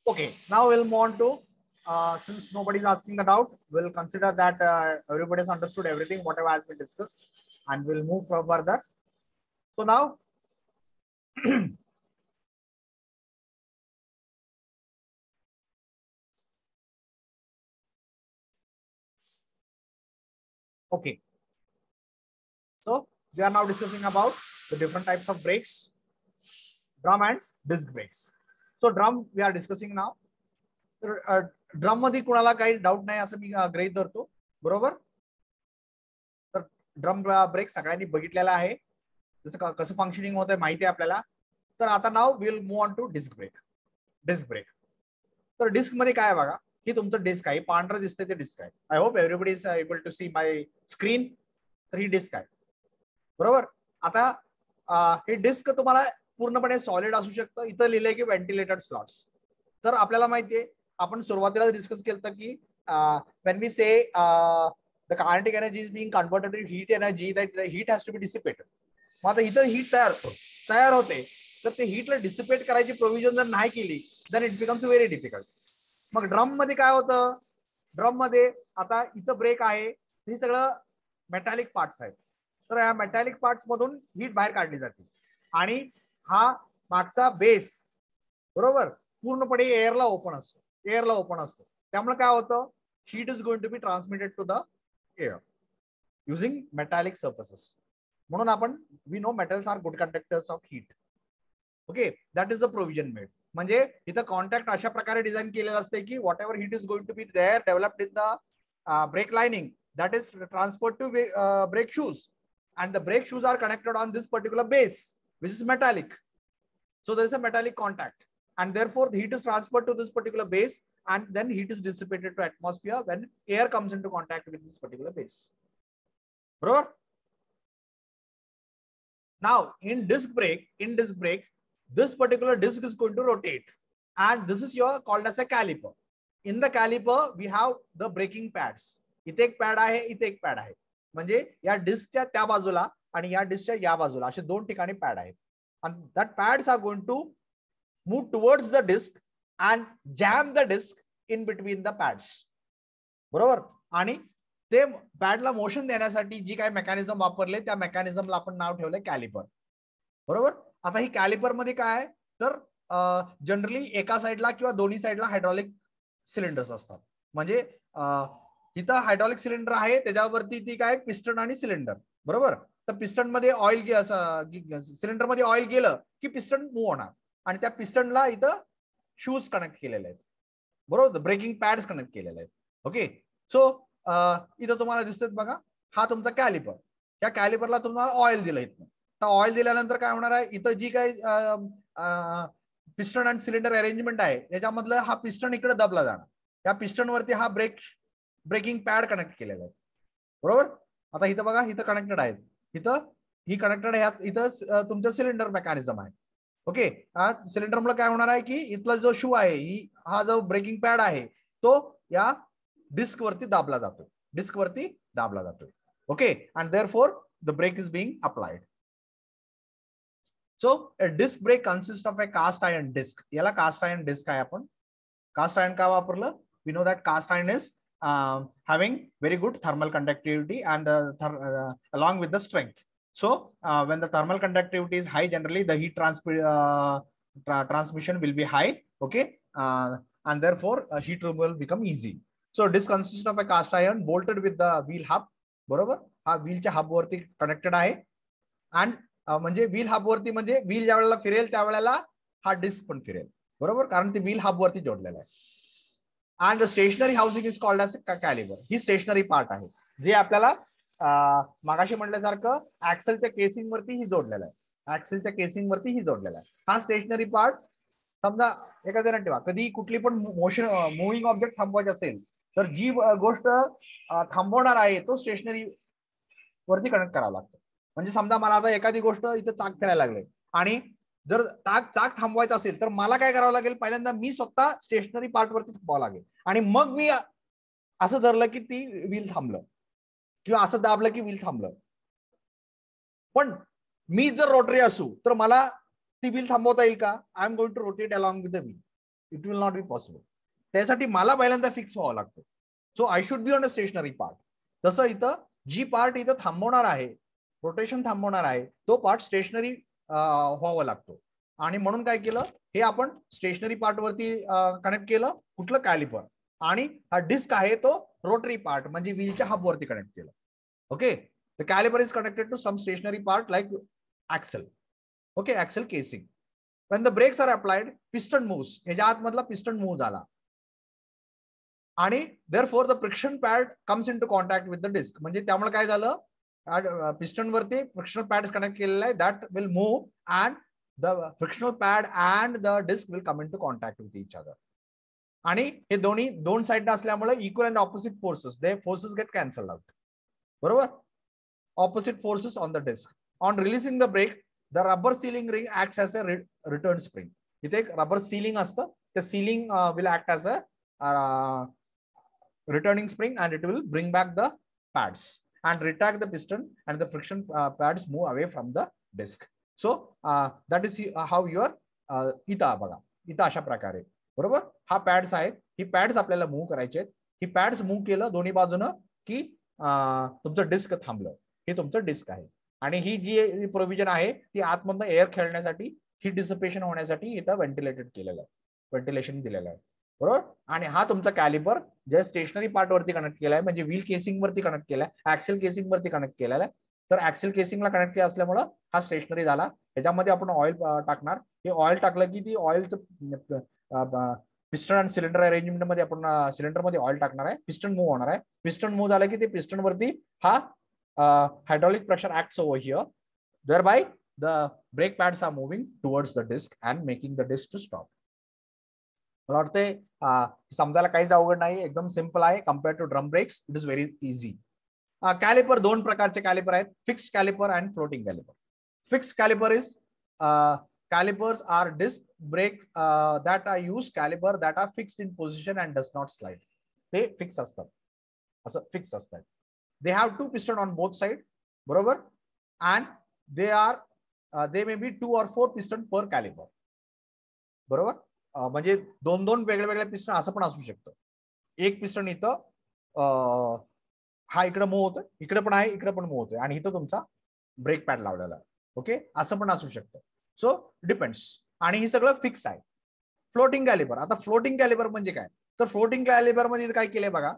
Okay, now we'll move on to, since nobody is asking the doubt, we'll consider that everybody has understood everything, whatever has been discussed, and we'll move further. So now, okay, so we are now discussing about the different types of brakes, drum and disc brakes. So drum we are discussing now. Drum मध्ये कोणाला काही doubt नाही असं मी गृहीत धरतो, बरोबर. तर drum brake सगळ्यांनी बघितलेला आहे, जसं कसं फंक्शनिंग होत आहे माहिती आहे आपल्याला. तर आता now will move on to disc brake. Disc brake, तर डिस्क मध्ये काय आहे बघा, ही तुमचं डिस्क आहे, पांढरं दिसतंय ते डिस्क आहे. I hope everybody is able to see my screen. तर ही डिस्क आहे, बरोबर. आता हे डिस्क तुम्हाला पूर्णपणे सॉलिड असू शकतं. इथं लिहिलंय की व्हेंटिलेटेड स्लॉट्स. तर आपल्याला माहितीये, आपण सुरुवातीला डिस्कस केलं की when we say the kinetic energy is being converted to heat energy, that heat has to be dissipated. मग आता इथं हीट तयार होते, तर ते हीटला डिसिपेट करायची प्रोव्हिजन जर नाही केली, then it becomes very difficult. मग ड्रम मध्ये काय होतं, ड्रम मध्ये आता इथं ब्रेक आहे, हे सगळं मेटॅलिक पार्ट्स आहेत. तर या मेटॅलिक पार्ट्स मधून हीट बाहेर काढली जाते आणि हा मागचा बेस, बरोबर, पूर्णपणे एअरला ओपन असतो. एअरला ओपन असतो, त्यामुळे काय होतं, heat is going to be transmitted to the air using metallic surfaces. म्हणून आपण we know metals are good conductors of heat. Okay, that is the provision made. म्हणजे इथं कॉन्टॅक्ट अशा प्रकारे डिझाईन केलेलं असते की whatever heat is going to be there developed in the brake lining, that is transferred to brake shoes, and the brake shoes are connected on this particular base which is metallic. So there is a metallic contact, and therefore the heat is transferred to this particular base, and then heat is dissipated to atmosphere when air comes into contact with this particular base. Bro, now in disc brake, this particular disc is going to rotate, and this is your called as a caliper. In the caliper we have the braking pads. इथे एक pad आहे, इथे एक pad आहे. म्हणजे या डिस्कच्या त्या बाजूला आणि या डिस्कच्या या बाजूला असे दोन ठिकाणी पॅड आहेत. and that pads are going to move towards the disc and jam the disc in between the pads, बरोबर. आणि ते पॅडला मोशन देण्यासाठी जी काही मेकॅनिझम वापरले, त्या मेकॅनिझमला आपण नाव ठेवलंय कॅलिपर, बरोबर. आता ही कॅलिपर मध्ये काय आहे, तर जनरली एका साईडला किंवा दोन्ही साईडला हायड्रॉलिक सिलेंडर्स असतात. म्हणजे इथं हायड्रॉलिक सिलेंडर आहे, त्याच्यावरती ती काय पिस्टन आणि सिलेंडर, बरोबर. तर पिस्टन मध्ये ऑइल, सिलेंडर मध्ये ऑइल गेलं की पिस्टन मूव्ह होणार, आणि त्या पिस्टनला इथं शूज कनेक्ट केलेले आहेत, बरोबर. ब्रेकिंग पॅड्स कनेक्ट केलेले आहेत. ओके, सो इथं तुम्हाला दिसतात बघा, हा तुमचा कॅलिपर. त्या कॅलिपरला तुम्हाला ऑइल दिलं इथं. तर ऑइल दिल्यानंतर काय होणार आहे, इथं जी काही पिस्टन आणि सिलेंडर अरेंजमेंट आहे, त्याच्यामधलं हा पिस्टन इकडे दबला जाणार. या पिस्टन वरती हा ब्रेकिंग पॅड कनेक्ट केलेला आहे, बरोबर. आता इथं बघा, इथं कनेक्टेड आहेत, इथं ही कनेक्टेड आहे, इथं तुमचं सिलेंडर मेकॅनिझम आहे. ओके, सिलेंडर मुळे काय होणार आहे की इथला जो शू आहे, हा जो ब्रेकिंग पॅड आहे, तो या डिस्क वरती दाबला जातो, डिस्क वरती दाबला जातो. Okay, and therefore the brake is being applied. So a disc brake consist of a cast iron disc. याला कास्ट आयर्न डिस्क आहे. आपण कास्ट आयर्न का वापरलं, we know that cast iron is having very good thermal conductivity and along with the strength. So when the thermal conductivity is high, generally the heat transmission will be high. Okay, and therefore heat removal will become easy. So this consists of a cast iron bolted with the wheel hub, बरोबर. हा व्हीलच्या hub वरती connected आहे. and म्हणजे wheel hub वरती, म्हणजे wheel ज्या वेळेला फिरेल त्यावेळेला हा डिस्क पण फिरेल, बरोबर, कारण ते व्हील हब वरती जोडलेला आहे. and the stationary housing is called as a caliper. ही स्टेशनरी पार्ट आहे, जे आपल्याला मागाशी म्हटल्यासारखं ऍक्सेलच्या केसिंग वरती ही जोडलेला आहे, ऍक्सेलच्या केसिंग वरती ही जोडलेला आहे. हा स्टेशनरी पार्ट, समजा एखाद्या ठेवा, कधी कुठली पण मोशन मुव्हिंग ऑब्जेक्ट थांबवायचे असेल, तर जी गोष्ट थांबवणार आहे तो स्टेशनरी वरती कनेक्ट करावा लागतो. म्हणजे समजा मला आता एखादी गोष्ट इथं चाक फिरायला लागले, आणि जर चाक थांबवायचं असेल तर मला काय करावं लागेल, पहिल्यांदा मी स्वतः स्टेशनरी पार्ट वरती थांबावं लागेल, आणि मग मी असं धरलं की ती व्हील थांबलं, किंवा असं दाबलं की व्हील थांबलं. पण मी जर रोटरी असू तर मला ती व्हील थांबवता येईल का? I am going to rotate along with the wheel. It will not be possible. त्यासाठी मला पहिल्यांदा फिक्स व्हावं लागतं. So I should be on a stationary part. तसं इथं जी पार्ट इथं थांबवणार आहे, रोटेशन थांबवणार आहे, तो पार्ट स्टेशनरी व्हावा लागतो. आणि म्हणून काय केलं, हे आपण स्टेशनरी पार्ट वरती कनेक्ट केलं. कुठलं कॅलिपर. आणि हा डिस्क आहे तो रोटरी पार्ट म्हणजे व्हीलच्या हब वरती कनेक्ट केलं. Okay. The caliper is connected to some stationary part like axle. Okay. Axle casing. when the brakes are applied, piston moves. ह्याच्या आतमधला पिस्टन मूव्ह झाला आणि therefore the friction pad comes into contact with the disc. म्हणजे त्यामुळे काय झालं, piston वरती frictional pad connect केलेला आहे, that will move and the frictional pad and the disc will come into contact with each other. आणि हे दोन्ही दोन साइड असल्यामुळे equal and opposite forces, they forces get cancel out. बरोबर. Opposite forces on the disc. On releasing the brake, the rubber sealing ring acts as a return spring. इथे एक rubber sealing असतं. The sealing will act as a returning spring and it will bring back the pads and retract the piston and the friction pads move away from the disc. So that is how your इथं बघा, इथं अशा प्रकारे. बरोबर. हा pads आहेत. ही pads आपल्याला move करायचे आहेत. ही पॅड्स मूव्ह केलं दोन्ही बाजूनं की तुमचं डिस्क थांबलं. हे तुमचं डिस्क आहे. आणि ही जी प्रोव्हिजन आहे ती आतमधनं एअर खेळण्यासाठी, ही डिसिपेशन होण्यासाठी इथं व्हेंटिलेटेड केलेलं आहे, व्हेंटिलेशन दिलेलं आहे. बरोबर. आणि हा तुमचा कॅलिपर जे स्टेशनरी पार्ट वरती कनेक्ट केलाय, म्हणजे व्हील केसिंग वरती कनेक्ट केलाय, ऍक्सेल केसिंग वरती कनेक्ट केलेला आहे. तर ऍक्सेल केसिंगला कनेक्ट केला असल्यामुळं हा स्टेशनरी झाला. ह्याच्यामध्ये आपण ऑइल टाकणार. हे ऑइल टाकलं की ती ऑइलचं पिस्टन आणि सिलेंडर अरेंजमेंट मध्ये आपण सिलेंडरमध्ये ऑइल टाकणार आहे. पिस्टन मूव्ह होणार आहे. पिस्टन मूव्ह झालं की ते पिस्टन वरती हा hydraulic pressure acts over here, thereby the brake pads are moving towards the disc and making the disc to stop. मला वाटते समजायला काहीच अवघड नाही, एकदम सिंपल आहे. Compare to drum brakes it is very easy. Caliper दोन प्रकारचे कॅलिपर आहेत, fixed caliper and floating caliper. Fixed caliper is calipers are disc brake that are used caliper that are fixed in position and does not slide. ते fix असतात, असं fix असतात. They have two piston on both side, बरोबर. and they may be 2 or 4 piston per caliper. बरोबर. म्हणजे दोन दोन वेगळे वेगळे पिस्टन असं पण असू शकतं. एक पिस्टन इथं हा इकडे मूव्ह होतोय, इकडे पण आहे, इकडे पण मूव्ह होतोय, आणि इथं तुमचा ब्रेक पॅड लावलेला आहे. ओके. असं पण असू शकतं. So depends. आणि हे सगळं फिक्स आहे. Floating caliper. आता फ्लोटिंग कॅलिपर म्हणजे काय, तर फ्लोटिंग कॅलिपर मध्ये काय केलंय बघा,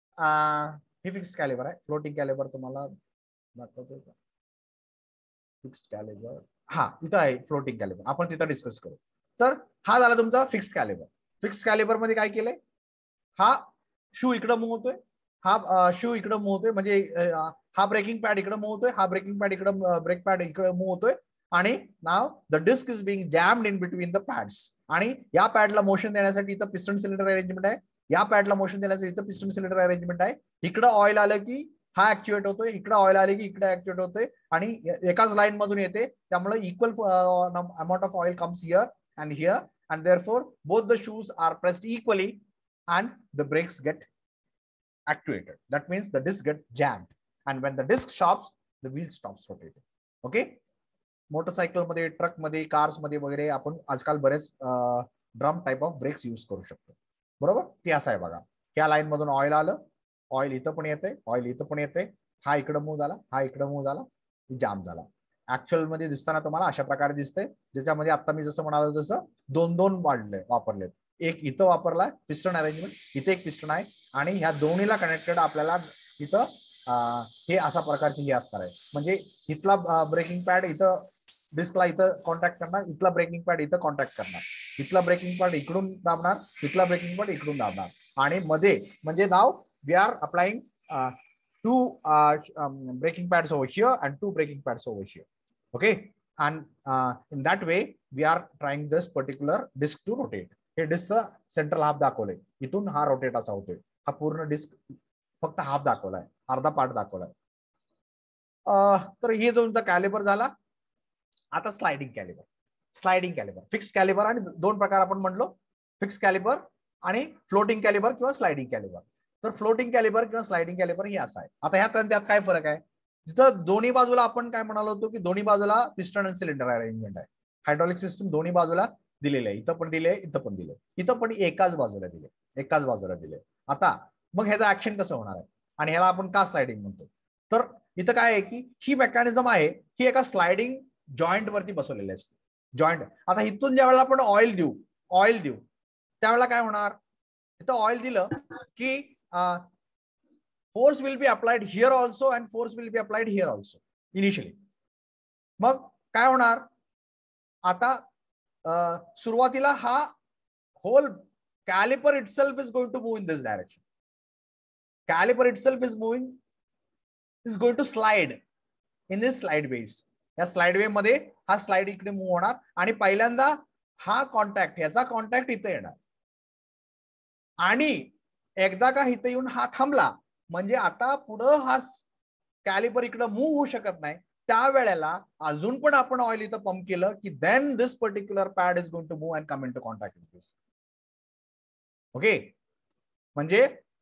हे फिक्स्ड कॅलिपर आहे. फ्लोटिंग कॅलिपर तुम्हाला दाखवतोय का, फिक्स्ड कॅलिपर. हा इथं आहे फ्लोटिंग कॅलिपर, आपण तिथं डिस्कस करू. तर हा झाला तुमचा फिक्स्ड कॅलिपर. फिक्स्ड कॅलिपर मध्ये काय केलंय, हा शू इकडं मूव्ह होतोय, हा शू इकडं मूव्ह होतोय, म्हणजे हा ब्रेकिंग पॅड इकडं मूव्ह होतोय, हा ब्रेकिंग पॅड इकडं, ब्रेक पॅड इकडं मूव्ह होतोय. आणि now the disc is being jammed in between the pads. आणि या पॅडला मोशन देण्यासाठी इथं पिस्टन सिलेंडर अरेंजमेंट आहे, या पॅडला मोशन देण्यासाठी इथं पिस्टन सिलेंडर अरेंजमेंट आहे. इकडं ऑइल आलं की हा ऍक्च्युएट होतोय, इकडे ऑइल आले की इकडे ऍक्च्युएट होतोय, आणि एकाच लाईन मधून येते. त्यामुळे equal amount of oil comes here and here, and therefore both the shoes are pressed equally and the brakes get actuated. That means the disc get jammed, and when the disc stops, the wheel stops rotating. Okay. Motorcycle मध्ये, truck मध्ये, cars मध्ये वगैरे आपण आजकाल बरेच drum type of brakes use करू शकतो. बरोबर. ते असं आहे बघा, ह्या लाईन मधून ऑइल आलं, ऑइल इथं पण येते, ऑइल इथं पण येते, हा इकडं मूव्ह झाला, हा इकडं मूव्ह झाला, जाम झाला. ऍक्च्युअल मध्ये दिसताना तुम्हाला अशा प्रकारे दिसते, ज्याच्यामध्ये आता मी जसं म्हणालो तसं दोन दोन वापरले. एक इथं वापरलाय पिस्टन अरेंजमेंट, इथे एक पिस्टन आहे, आणि ह्या दोन्हीला कनेक्टेड आपल्याला इथं हे अशा प्रकारची हे असणार आहे. म्हणजे इथला ब्रेकिंग पॅड इथं डिस्कला इथं कॉन्टॅक्ट करणार, इथला ब्रेकिंग पॅड इथं कॉन्टॅक्ट करणार, इथला ब्रेकिंग पॅड इकडून दाबणार, इथला ब्रेकिंग पॅड इकडून दाबणार, आणि मध्ये म्हणजे now we are applying two braking pads over here and 2 braking pads over here. Okay. And in that way we are trying this particular disc to rotate. हे disc central half दाखवलंय, इथून हा rotate असा होतोय. हा पूर्ण disk फक्त half दाखवलाय, अर्धा पार्ट दाखवलाय. तर हे तुमचा कॅलिपर झाला. आता sliding caliper. Sliding caliper, fixed caliper, आणि दोन प्रकार आपण म्हणलो, फिक्स्ड कॅलिपर आणि फ्लोटिंग कॅलिपर किंवा स्लायडिंग कॅलिपर. तर फ्लोटिंग कॅलिपर किंवा स्लायडिंग कॅलिपर हे असं आहे. आता ह्यात त्यात काय फरक आहे, तिथं दोन्ही बाजूला आपण काय म्हणालो होतो की दोन्ही बाजूला पिस्टन आणि सिलेंडर अरेंजमेंट आहे. हायड्रॉलिक सिस्टम दोन्ही बाजूला दिलेलं आहे, इथं पण दिले, इथं पण दिले, इथं पण एकाच बाजूला दिले, एकाच बाजूला दिले. आता मग ह्याचं ऍक्शन कसं होणार आहे आणि ह्याला आपण का स्लायडिंग म्हणतो? तर इथं काय आहे की ही मेकॅनिझम आहे ही एका स्लायडिंग जॉईंट वरती बसवलेली असते. जॉईंट, आता इथून ज्या वेळेला आपण ऑइल देऊ त्यावेळेला काय होणार, इथं ऑइल दिलं की force will be applied here also and force will be applied here also initially. मग काय होणार, आता सुरुवातीला हा whole caliper itself is going to move in this direction. Caliper itself is going to slide in this slide base. या slide way मध्ये हा slide इकडे मूव्ह होणार आणि पहिल्यांदा हा कॉन्टॅक्ट, याचा कॉन्टॅक्ट इथे येणार आणि एकदा का इथे येऊन हा थांबला म्हणजे आता पुढं हा कॅलिपर इकडे मूव्ह होऊ शकत नाही. त्यावेळेला अजून पण आपण ऑइल इथं पंप केलं की then this particular pad is going to move and come in to contact with this. Okay, म्हणजे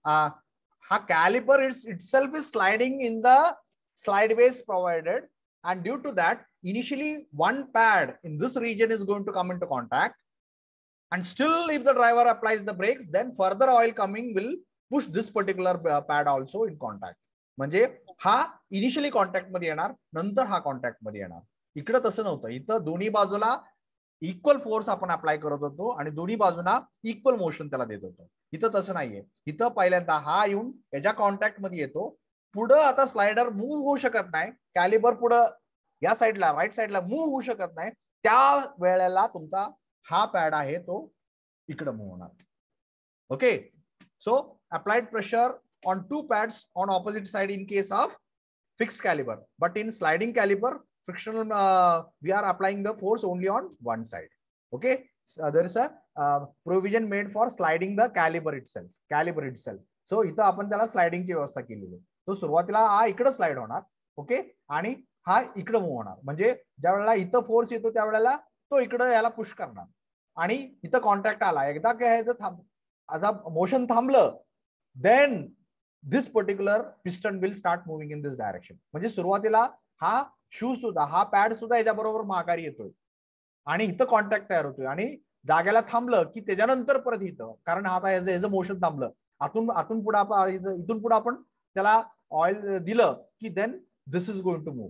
हा caliper itself is sliding in the slide base provided, and due to that initially one pad in this region is going to come into contact, and still if the driver applies the brakes then further oil coming will push this particular pad also in contact. म्हणजे हा initially contact मध्ये येणार, नंतर हा contact मध्ये येणार. इकडे तसं नव्हतं, इथं दोन्ही बाजूला इक्वल फोर्स आपण अप्लाय करत होतो आणि दोन्ही बाजूला इक्वल मोशन त्याला देत होतो. इथं तसं नाहीये, इथं पहिल्यांदा हा येऊन याच्या कॉन्टॅक्ट मध्ये येतो, पुढं आता स्लायडर मूव्ह होऊ शकत नाही, कॅलिबर पुढं या साईडला राईट साईडला मूव्ह होऊ शकत नाही. त्या वेळेला तुमचा हा पॅड आहे तो इकडे मूव्ह होणार. Okay, so applied pressure on to pads on opposite side in case of fixed caliber, but in sliding caliber frictional we are applying the force only on one side. Okay, there is a provision made for sliding the caliber itself. So इथं आपण त्याला sliding ची व्यवस्था केलेली आहे. तो सुरुवातीला हा इकडे स्लाइड होणार, ओके, आणि हा इकडे मूव्ह होणार. म्हणजे ज्या वेळेला इथं फोर्स येतो त्यावेळेला तो इकडे याला पुश करणार आणि इथं कॉन्टॅक्ट आला. एकदा काय आता मोशन थांबलं then this particular piston will start moving in this direction. म्हणजे सुरुवातीला हा शू सुद्धा, हा पॅड सुद्धा याच्या बरोबर माघारी येतोय आणि इथं कॉन्टॅक्ट तयार होतोय आणि जागेला थांबलं की त्याच्यानंतर परत इथं, कारण आता याचं मोशन थांबलं, इथून पुढे आपण त्याला ऑइल दिलं की then this is going to move.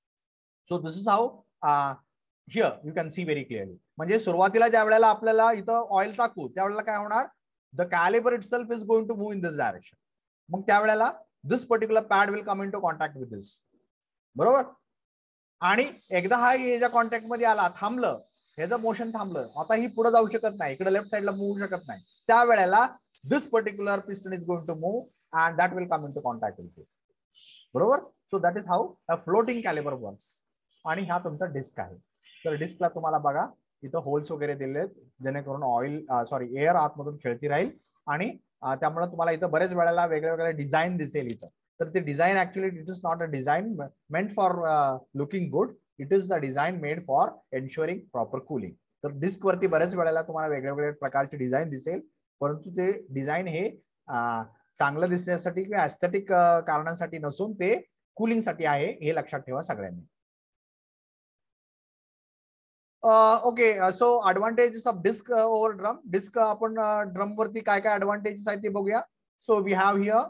So this is how here you can see very clearly. म्हणजे सुरुवातीला ज्या वेळेला आपल्याला इथं ऑइल टाकू त्यावेळेला काय होणार, the caliber itself is going to move in this direction. मग त्यावेळेला this particular pad will come in to contact with this, बरोबर. आणि एकदा हा याच्या कॉन्टॅक्ट मध्ये आला, थांबलं, ह्याचं मोशन थांबलं, आता ही पुढे जाऊ शकत नाही, इकडे लेफ्ट साइडला मूव्ह शकत नाही, त्यावेळेला this particular piston is going to move and that will come in to contact with this, बरोबर. So that is how a floating caliber works. आणि हा तुमचा डिस्क आहे. तर डिस्कला तुम्हाला बघा इथं होल्स वगैरे दिले आहेत जेणेकरून एअर आतमधून खेळती राहील आणि त्यामुळे तुम्हाला इथं बरेच वेळेला वेगवेगळे डिझाईन दिसेल इथं. तर ते design actually it is not a design meant for looking good, it is the design made for ensuring proper cooling. तर डिस्क वरती बरेच वेळेला तुम्हाला वेगवेगळ्या प्रकारचे डिझाईन दिसेल, परंतु ते डिझाईन हे चांगलं दिसण्यासाठी किंवा एस्थेटिक कारणांसाठी नसून ते कूलिंग साठी आहे, हे लक्षात ठेवा सगळ्यांनी. Okay, so advantages of disc over drum. Disc आपण ड्रम वरती काय काय ॲडव्हान्टेजेस आहेत ते बघूया. So we have here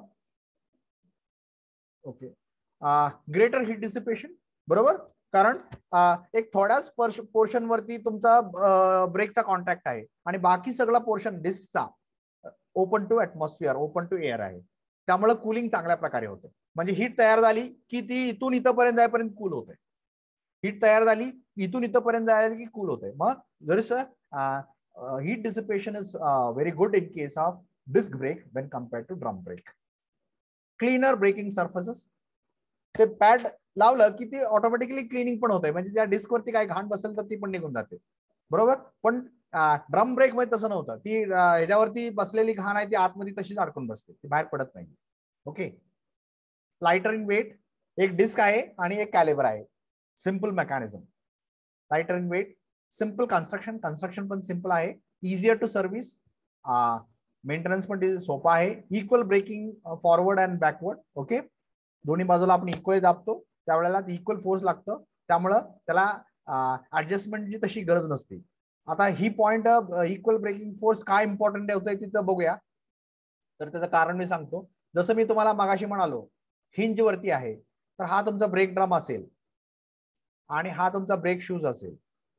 okay greater heat dissipation, बरोबर, कारण एक थोड्याच पोर्शन वरती तुमचा ब्रेकचा कॉन्टॅक्ट आहे आणि बाकी सगळा पोर्शन डिस्कचा open to atmosphere, open to air आहे, त्यामुळे कूलिंग चांगल्या प्रकारे होते. म्हणजे हीट तयार झाली की ती इथून इथपर्यंत जाईपर्यंत कूल होते. हीट तयार झाली इथून इथपर्यंत जायला की कूल होते. मग जर heat dissipation is very good in case of disc brake when compared to drum brake. Cleaner braking surfaces, ते पॅड लावलं की ती ऑटोमॅटिकली क्लिनिंग पण होते, म्हणजे त्या डिस्क वरती काही घाण बसेल तर ती पण निघून जाते, बरोबर. पण ड्रम ब्रेक मध्ये तसं नव्हतं, ती ह्याच्यावरती बसलेली घाण आहे ती आतमध्ये तशीच अडकून बसते, ती बाहेर पडत नाही. ओके, लाइटर इन वेट, एक डिस्क आहे आणि एक कॅलिबर आहे, simple mechanism, lighter in weight, simple construction पण सिंपल आहे, इझियर टू सर्व्हिस, मेंटेनन्स पण सोपा आहे, equal braking forward and backward. Okay, दोन्ही बाजूला आपण इक्वल दाबतो त्यावेळेला इक्वल फोर्स लागतं, त्यामुळं त्याला ऍडजस्टमेंटची तशी गरज नसते. आता ही पॉइंट इक्वल ब्रेकिंग फोर्स काय इम्पॉर्टंट होतंय तिथं बघूया. तर त्याचं कारण मी सांगतो. जसं मी तुम्हाला मागाशी म्हणालो, हिंज वरती आहे, तर हा तुमचा ब्रेक ड्रम असेल आणि हा तुमचा ब्रेक शूज असेल,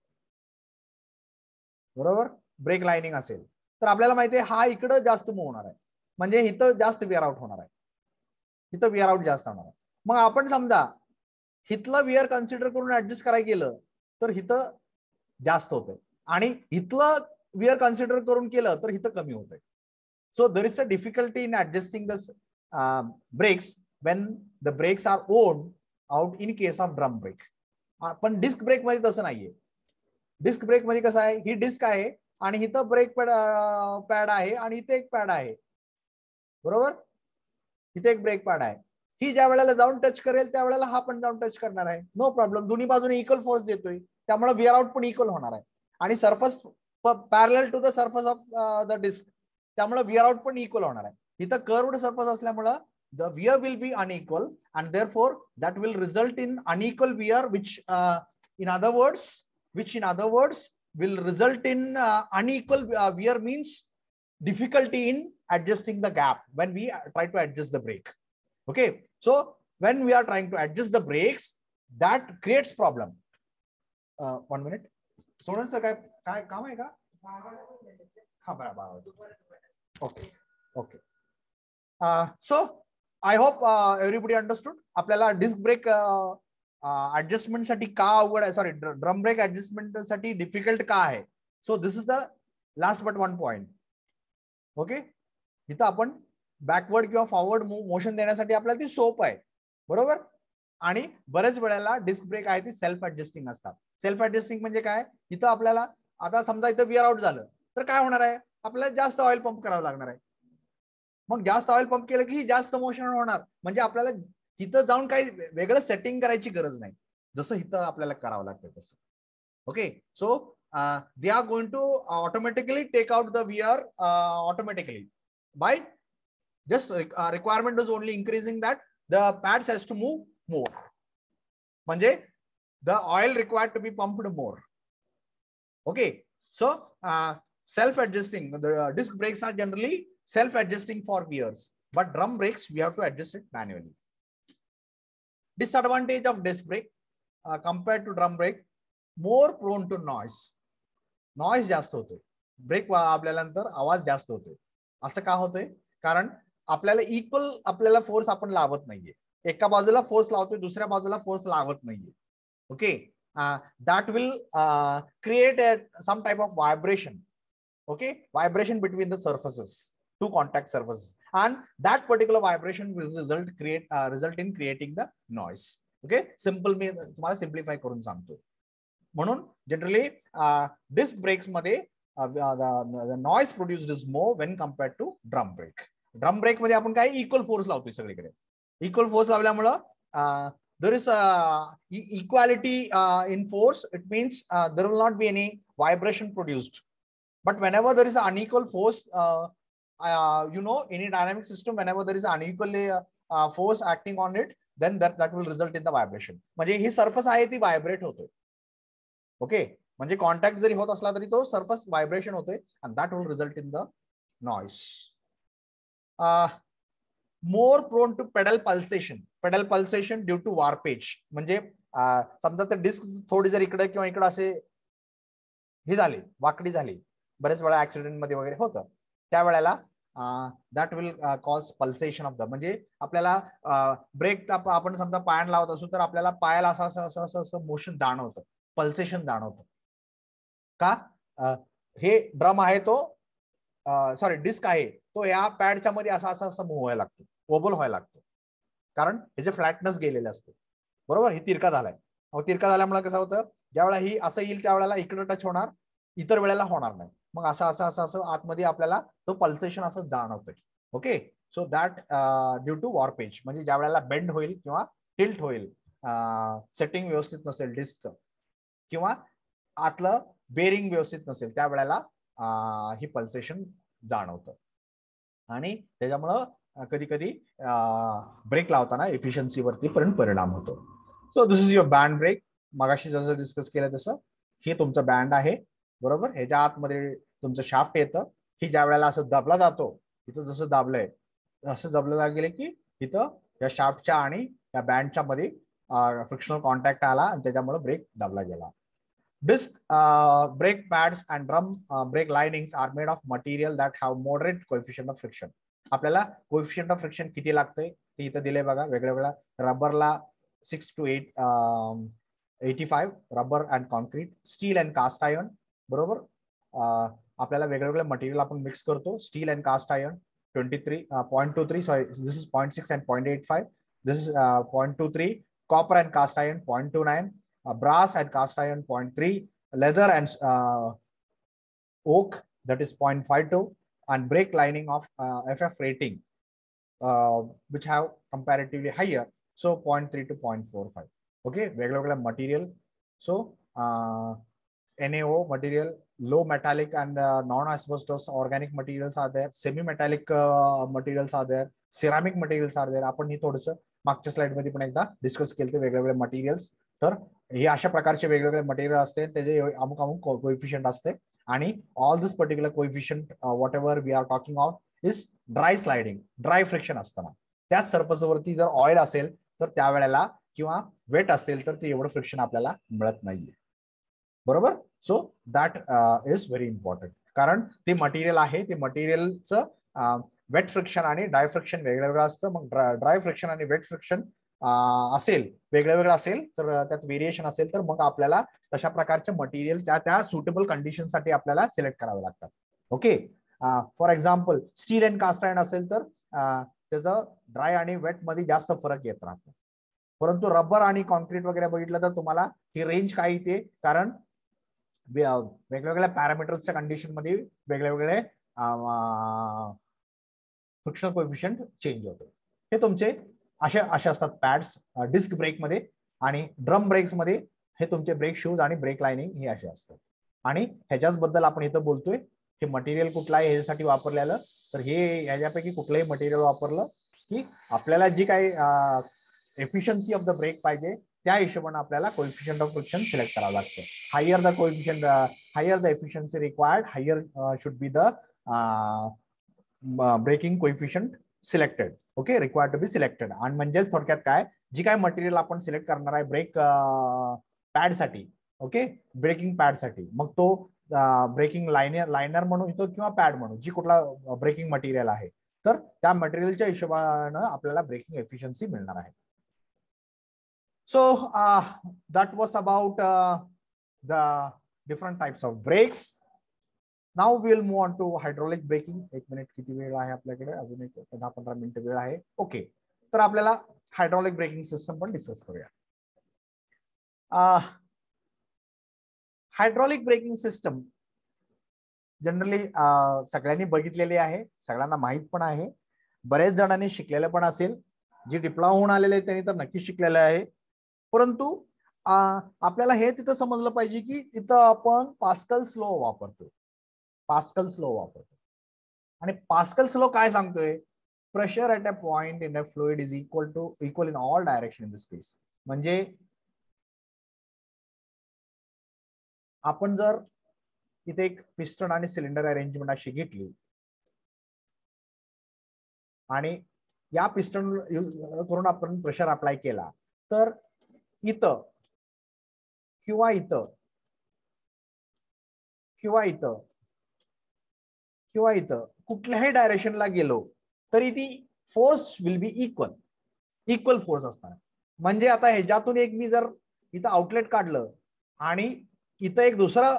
बरोबर, ब्रेक लाइनिंग असेल. तर आपल्याला माहिती आहे हा इकडं जास्त मूव्ह होणार आहे, म्हणजे इथं जास्त विअर आउट होणार आहे, इथं विअर आउट जास्त होणार आहे. मग आपण समजा हिथलं विअर कन्सिडर करून ऍडजस्ट करायला गेलं तर हिथं जास्त होतंय आणि इथलं विअर कन्सिडर करून केलं तर इथं कमी होतंय. So there is a difficulty in adjusting the brakes when the brakes are owned out in case of drum brake. पण डिस्क ब्रेक मध्ये तसं नाहीये. डिस्क ब्रेक मध्ये कसं आहे, ही डिस्क आहे आणि इथं ब्रेक पॅड आहे आणि इथे एक पॅड आहे, बरोबर, इथे एक ब्रेक पॅड आहे. ही ज्या वेळेला जाऊन टच करेल त्या वेळेला हा पण जाऊन टच करणार आहे, नो प्रॉब्लेम. दोन्ही बाजूने इक्वल फोर्स देतोय, त्यामुळे विअर आउट पण इक्वल होणार आहे आणि surface parallel to the surface of the disc, त्यामुळे विअर आउट पण इक्वल होणार आहे. इथं कर्व्ड सरफेस असल्यामुळे the wear will be unequal and therefore that will result in unequal wear, which in other words will result in unequal wear, means difficulty in adjusting the gap when we try to adjust the brake. Okay, so when we are trying to adjust the brakes, that creates problem. 1 minute. Sonan sir, काय काम आहे का? हा बरोबर. Okay. So I hope everybody understood. आपल्याला disc brake adjustment साठी का अवघड आहे, सॉरी ड्रम ब्रेक ऍडजस्टमेंट साठी डिफिकल्ट का आहे. So this is the last but one point. Okay, इथं आपण बॅकवर्ड किंवा फॉरवर्ड मोशन देण्यासाठी आपल्याला ती सोप आहे, बरोबर. आणि बरेच वेळेला डिस्क ब्रेक आहे ती सेल्फ ऍडजस्टिंग असतात. सेल्फ ऍडजस्टिंग म्हणजे काय, इथं आपल्याला आता समजा इथं विअर आउट झालं तर काय होणार आहे, आपल्याला जास्त ऑइल पंप करावं लागणार आहे. मग जास्त ऑइल पंप केलं की जास्त मोशन होणार, म्हणजे आपल्याला तिथं जाऊन काही वेगळं सेटिंग करायची गरज नाही, जसं इथं आपल्याला करावं लागतं तसं. Okay, so they are going to automatically take out the wear automatically by just requirement is only increasing that the pads has to move more, म्हणजे the oil required to be pumped more. Okay, so self adjusting, the disc brakes are generally self adjusting for wears, but drum brakes we have to adjust it manually. Disadvantage of disc brake compared to drum brake, more prone to noise. Noise जास्त होतोय, break आपल्यानंतर आवाज जास्त होतोय. असं का होतंय, कारण आपल्याला इक्वल आपल्याला फोर्स आपण लावत नाहीये, एका बाजूला फोर्स लावतोय दुसऱ्या बाजूला फोर्स लावत नाहीये. Okay, that will create some type of vibration. Okay, vibration between the surfaces, two contact surfaces, and that particular vibration will result in creating the noise. Okay, simple मी तुम्हाला सिम्प्लिफाय करून सांगतो. म्हणून जनरली डिस्क ब्रेक्स मध्ये the noise produced is more when compared to drum brake. Drum brake मध्ये आपण काय equal force लावतोय सगळीकडे. इक्वल फोर्स लावल्यामुळं there is equality in force. It means there will not be any vibration produced. But whenever there is an unequal force, you know, in a dynamic system, whenever there is unequal force acting on it, then that will result in the vibration. म्हणजे ही surface आहे ती vibrate होतोय. Okay, म्हणजे contact जरी होत असला तरी तो सरफेस व्हायब्रेशन होतोय and that will result in the noise. More prone to pedal pulsation due to warpage. म्हणजे समजा तर डिस्क थोडी जर इकडे किंवा इकडे असे ही झाली, वाकडी झाली, बरेच वेळा ऍक्सिडेंट मध्ये वगैरे होतं, त्यावेळेला that will cause pulsation of the, म्हणजे आपल्याला ब्रेक आपण समजा पायानं लावत असू तर आपल्याला पायाला असं मोशन जाणवतं, पल्सेशन जाणवतं. का, हे ड्रम आहे तो सॉरी डिस्क आहे तो या पॅडच्या मध्ये असं मूव्ह व्हायला लागतो, ओबल व्हायला लागतो, कारण ह्याचे फ्लॅटनेस गेलेले असते, बरोबर. ही तिरका झालाय, मग तिरका झाल्यामुळे कसं होतं, ज्या वेळेला ही असं येईल त्यावेळेला इकडे टच होणार, इतर वेळेला होणार नाही, मग असं आतमध्ये आपल्याला तो पल्सेशन असं जाणवतोय. Okay, so that due to warpage, म्हणजे ज्या वेळेला बेंड होईल किंवा टिल्ट होईल, सेटिंग व्यवस्थित नसेल डिस्कचं किंवा आतलं बेरिंग व्यवस्थित नसेल त्यावेळेला ही पल्सेशन जाणवतं आणि त्याच्यामुळं कधी कधी ब्रेक लावताना एफिशियन्सीवरती पण परिणाम होतो. So this is your band brake. मगाशी जसं डिस्कस केलं तसं हे तुमचं बँड आहे बरोबर. ह्याच्या आतमध्ये तुमचं शाफ्ट येतं, की ज्या वेळेला असं दाबला जातो, इथं जसं दाबलंय असं दाबलं गेलं की इथं या शाफ्टच्या आणि या बँडच्या मध्ये फ्रिक्शनल कॉन्टॅक्ट आला आणि त्याच्यामुळे ब्रेक दाबला गेला. Disc brake pads and drum brake linings are made of material that have moderate coefficient of friction. आपल्याला कोएफिशियंट ऑफ फ्रिक्शन किती लागतंय ते इथं दिले बघा. वेगळ्या रबरला 6 to 85, rubber and concrete, steel and cast iron. बरोबर. आपल्याला वेगवेगळे मटेरियल आपण मिक्स करतो. Steel and cast iron 0.23, sorry, this is 0.6 and 0.85. This is 0.23. Copper and cast iron 0.29. Brass and cast iron 0.3. Leather and oak, that is 0.52. And brake lining of FF rating, which have comparatively higher, so 0.3 to 0.45. Okay, वेगवेगळ्या material. So NaO material, low metallic and non-asbestos organic materials are there. Semi-metallic materials are there. Ceramic materials are there. आपण हे थोडंसं मागच्या slide मध्ये पण एकदा discuss केलं ते वेगवेगळे मटेरियल्स. तर हे अशा प्रकारचे वेगवेगळे मटेरियल असते, त्याचे अमुक अमुक कोएफिशियंट असते. आणि all this particular coefficient whatever we are talking of is dry sliding, dry friction असताना. त्याच सरफेसवरती जर ऑइल असेल तर त्यावेळेला किंवा वेट असेल तर ते एवढं फ्रिक्शन आपल्याला मिळत नाहीये. बरोबर. So that is very important, कारण ते मटेरियल आहे, ते मटेरियलचं वेट फ्रिक्शन आणि ड्राय फ्रिक्शन वेगळं असतं. मग ड्राय फ्रिक्शन आणि वेट फ्रिक्शन असेल वेगळं असेल तर त्यात व्हेरिएशन असेल तर मग आपल्याला तशा प्रकारचे मटेरियल त्या सुटेबल कंडिशनसाठी आपल्याला सिलेक्ट करावे लागतात. Okay. For example steel and cast iron असेल तर त्याचं ड्राय आणि वेट मध्ये जास्त फरक येत राहतो. परंतु रबर आणि कॉन्क्रीट वगैरे बघितलं तर तुम्हाला ही रेंज काय येते, कारण वेगवेगळ्या पॅरामीटर्सच्या कंडिशन मध्ये वेगवेगळे फ्रिक्शनल कोएफिशियंट चेंज होतो. हे तुमचे असे असतात पॅड्स डिस्क ब्रेक मध्ये. आणि ड्रम ब्रेक्स मध्ये हे तुमचे ब्रेक शूज आणि ब्रेक लाइनिंग हे असे असतात. आणि ह्याच्याच बद्दल आपण इथं बोलतोय. हे मटेरियल कुठलं आहे ह्याच्यासाठी वापरलेलं, तर हे ह्याच्यापैकी कुठलंही मटेरियल वापरलं की आपल्याला जी काही एफिशियन्सी ऑफ द ब्रेक पाहिजे त्या हिशोबाने आपल्याला कोएफिशियंट ऑफ फ्रिक्शन सिलेक्ट करावं लागतं. Higher the coefficient, higher the efficiency required, higher should be the braking coefficient selected. Okay, required to be selected. आणि म्हणजेच थोडक्यात काय, जी काय मटेरियल आपण सिलेक्ट करणार आहे ब्रेक पॅड साठी, ओके, ब्रेकिंग पॅड साठी, मग तो ब्रेकिंग लायनर म्हणू इथं किंवा पॅड म्हणू, जी कुठला ब्रेकिंग मटेरियल आहे, तर त्या मटेरियलच्या हिशोबानं आपल्याला ब्रेकिंग एफिशियन्सी मिळणार आहे. So that was about the different types of brakes. Now we will move on to hydraulic braking. एक मिनिट, किती वेळ आहे आपल्याकडे? अजून एक 10-15 मिनिटं वेळ आहे. ओके, तर आपल्याला हायड्रॉलिक ब्रेकिंग सिस्टम पण डिस्कस करूया. हायड्रॉलिक ब्रेकिंग सिस्टम जनरली सगळ्यांनी बघितलेली आहे, सगळ्यांना माहित पण आहे, बरेच जणांनी शिकलेलं पण असेल. जे डिप्लोमा होऊन आलेले आहेत त्यांनी तर नक्की शिकलेलं आहे. परंतु आपल्याला हे तिथं समजलं पाहिजे की तिथं आपण पास्कल्स लॉ वापरतोय. पास्कल्स लॉ वापरतो. आणि पास्कल्स लॉ काय सांगतोय? Pressure at a point in a fluid is equal in all direction in the space. म्हणजे आपण जर इथे एक पिस्टन आणि सिलेंडर अरेंजमेंट अशी घेतली आणि या पिस्टन यूज करून आपण प्रेशर अप्लाय केला, तर इथं किंवा इथं किंवा इथं किंवा इथं कुठल्याही डायरेक्शनला गेलो तरी ती force will be equal force असणार. म्हणजे आता ह्याच्यातून एक मी जर इथं आउटलेट काढलं आणि इथं एक दुसरं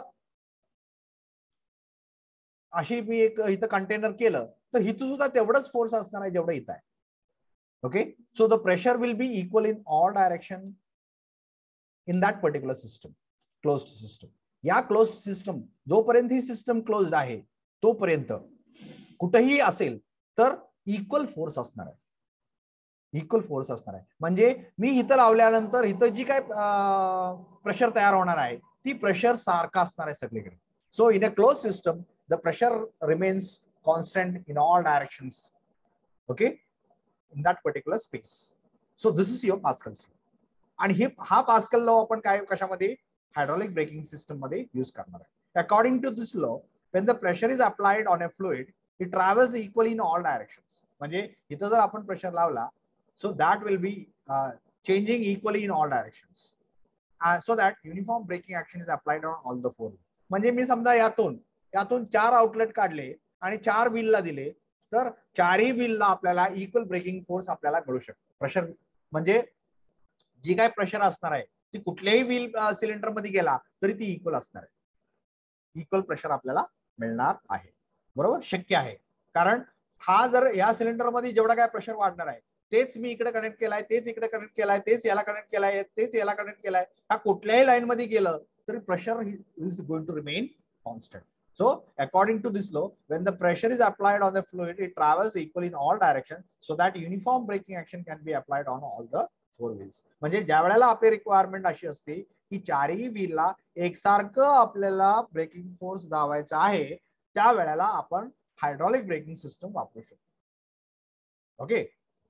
अशी मी एक इथं कंटेनर केलं तर इथं सुद्धा तेवढंच फोर्स असणार आहे जेवढं इथं आहे. Okay, so the pressure will be equal in all direction in that particular system, closed system. या क्लोज्ड सिस्टम, जोपर्यंत ही सिस्टम क्लोज्ड आहे तोपर्यंत कुठेही असेल तर इक्वल फोर्स असणार आहे. इक्वल फोर्स असणार आहे. म्हणजे मी इथं लावल्यानंतर इथं जी काय प्रेशर तयार होणार आहे ती प्रेशर सारखा असणार आहे सगळीकडे. So in a close system the pressure remains constant in all directions, okay, in that particular space. So this is your Pascal's law. आणि हा पास्कल लॉ आपण काय कशामध्ये हायड्रॉलिक ब्रेकिंग सिस्टम मध्ये यूज करणार आहे. according to this law, when the pressure is applied on a fluid, it travels equally in all directions. म्हणजे इथं जर आपण प्रेशर लावला, so that will be changing equally in all directions. So that uniform braking action is applied on all the four. म्हणजे मी समजा यातून 4 outlet काढले आणि 4 व्हीलला दिले, तर चारही व्हीलला आपल्याला इक्वल ब्रेकिंग फोर्स आपल्याला मिळू शकतो. प्रेशर म्हणजे जी काय प्रेशर असणार आहे ती कुठल्याही व्हील सिलेंडर मध्ये गेला तरी ती इक्वल असणार आहे. इक्वल प्रेशर आपल्याला मिळणार आहे. बरोबर, शक्य आहे. कारण हा जर या सिलेंडर मध्ये जेवढा काय प्रेशर वाढणार आहे तेच मी इकडे कनेक्ट केलाय, तेच इकडे कनेक्ट केलाय, तेच याला कनेक्ट केलाय, तेच याला कनेक्ट केलाय, हा कुठल्याही लाईन मध्ये गेलं तरी pressure is going to remain constant. So according to this law, when the pressure is applied on the fluid, it travels equally in all directions, so that uniform braking action can be applied on all the four wheels. म्हणजे ज्या वेळेला आपली requirement अशी असते की चारही व्हीलला एकसारखं आपल्याला ब्रेकिंग फोर्स दावायचा आहे, त्या वेळेला आपण हायड्रॉलिक ब्रेकिंग सिस्टम वापरू शकतो. Okay.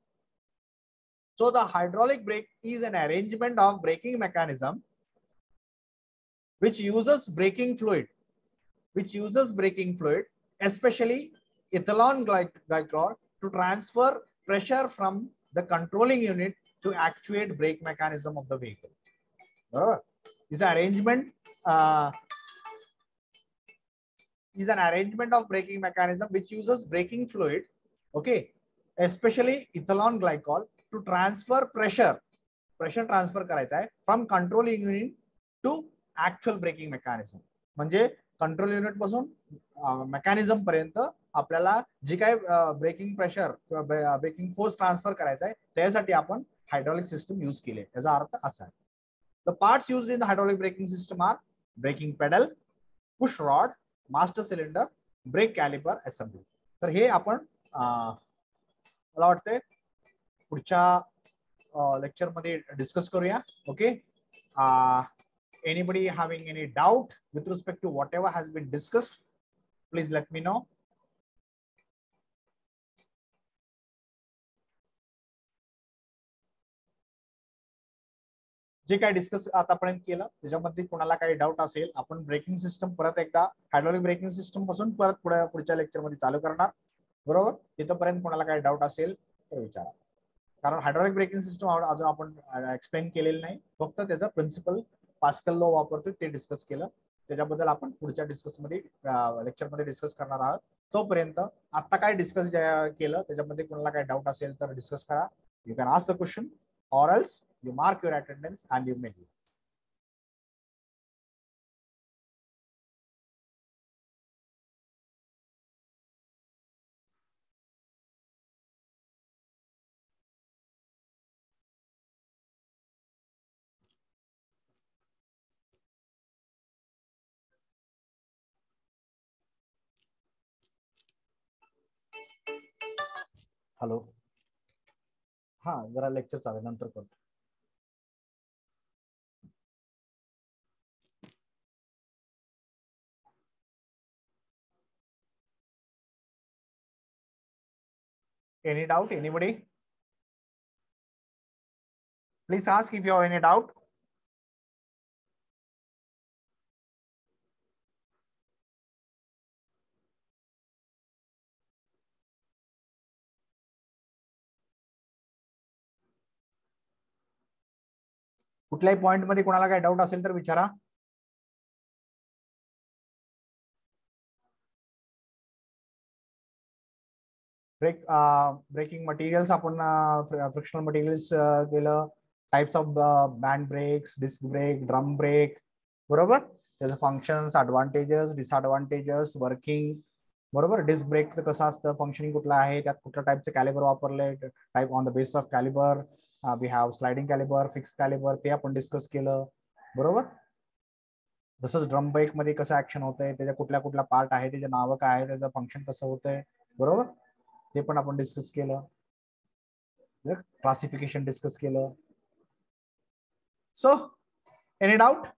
So the hydraulic brake is an arrangement of braking mechanism which uses braking fluid, especially ethylene glycol, to transfer pressure from the controlling unit to actuate brake mechanism of the vehicle. This arrangement is an arrangement of braking mechanism which uses braking fluid, okay, especially ethylene glycol, to transfer pressure transfer करायचा आहे from controlling unit to actual braking mechanism. म्हणजे control unit पासून mechanism पर्यंत आपल्याला जी काय braking pressure किंवा braking force transfer करायचा आहे त्यासाठी आपण हायड्रॉलिक सिस्टम यूज केले. याचा अर्थ असा आहे. The parts used in the hydraulic braking system are braking pedal, push rod, master cylinder, brake caliper assembly. तर हे आपण मला वाटतंय पुढच्या लेक्चर मध्ये डिस्कस करूया. Okay. Anybody having any doubt with respect to whatever has been discussed, please let me know. जे काय डिस्कस आतापर्यंत केलं त्याच्यामध्ये कोणाला काही डाऊट असेल, आपण ब्रेकिंग सिस्टम परत एकदा हायड्रॉलिक ब्रेकिंग सिस्टम पासून परत पुढच्या लेक्चर मध्ये चालू करणार. बरोबर. तिथपर्यंत कोणाला काही डाऊट असेल तर विचारा. कारण हायड्रॉलिक ब्रेकिंग सिस्टम अजून आपण एक्सप्लेन केलेलं नाही, फक्त त्याचा प्रिन्सिपल पास्कल लॉ वापरतो ते डिस्कस केलं. त्याच्याबद्दल आपण पुढच्या लेक्चर मध्ये डिस्कस करणार आहोत. तोपर्यंत आता काय डिस्कस केलं त्याच्यामध्ये कोणाला काही डाऊट असेल तर डिस्कस करा. You can ask the question or else you mark your attendance and you may leave. Hello. हा जरा लेक्चर चालू नंतर करतो. Any doubt? Anybody? Please ask if you have any doubt. कुठल्याही पॉइंट मध्ये कोणाला काही डाऊट असेल तर विचारा. ब्रेकिंग मटेरियल्स आपण फ्रिक्शनल मटेरियल्स केलं. Types of band brakes, disc brake, drum brake. बरोबर. त्याचे फंक्शन्स, ऍडव्हान्टेजेस, डिसएडव्हान्टेजेस, वर्किंग. बरोबर. डिस्क ब्रेक कसं असतं, फंक्शनिंग कुठलं आहे, त्यात कुठल्या टाइपचे कॅलिबर वापरले, type on the basis of caliber. We have sliding caliber, fix caliber, ते आपण डिस्कस केलं. बरोबर. तसंच ड्रम ब्रेक मध्ये कसं ऍक्शन होतंय, त्याच्या कुठल्या कुठल्या पार्ट आहे, त्याचे नावं काय आहे, त्याचं फंक्शन कसं होतंय. बरोबर. ते पण आपण डिस्कस केलं. क्लासिफिकेशन डिस्कस केलं. So any doubt?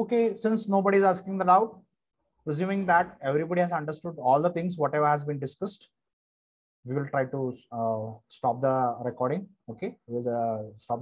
Okay, since nobody is asking the doubt, presuming that everybody has understood all the things, whatever has been discussed, we will try to stop the recording. Okay, we will stop